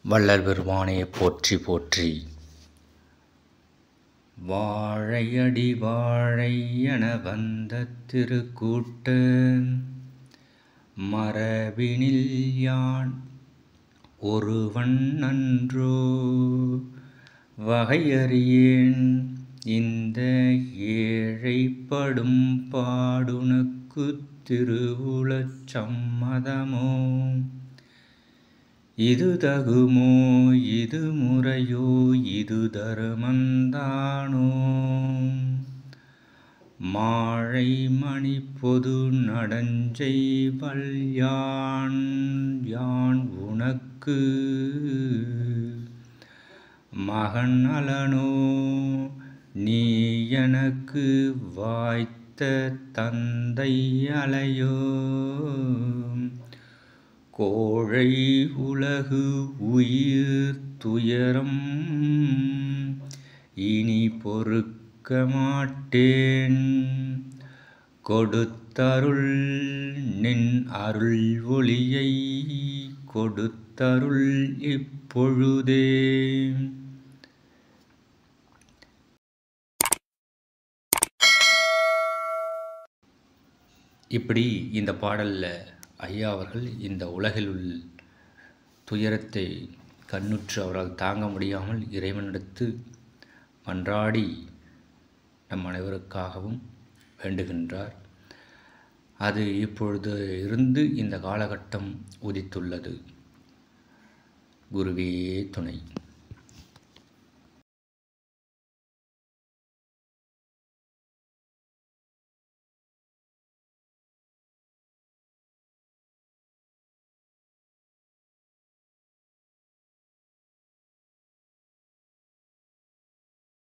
வள்ளல் பெருமானே போற்றி போற்றி. வாழையடி வாழை என வந்த திருக்கூட்ட மரபினில் யான் ஒருவன் அன்றோ வகையறியேன் இந்த ஏழைப்படும் பாடுனக்குத் திருவுளச் சம்மதமோ இது தகுமோ இது முறையோ இது தருமந்தானோ மாழை மணி பொது நடஞ்செய்வல் யான் உனக்கு மகன் அலனோ நீ எனக்கு வாய்த்த தந்தை அலையோ கோழை உலகு உயிர் துயரம் இனி பொறுக்க மாட்டேன் கொடுத்தருள் நின் அருள் ஒளியை கொடுத்தருள் இப்பொழுதே. இப்படி இந்த பாடலில் ஐயா அவர்கள் இந்த உலகில் உள்ள துயரத்தை கண்ணுற்று அவரால் தாங்க முடியாமல் இறைவனிடத்து மன்றாடி நம் அனைவருக்காகவும் வேண்டுகின்றார். அது இப்பொழுது இருந்து இந்த காலகட்டம் உதித்துள்ளது. குருவே துணை.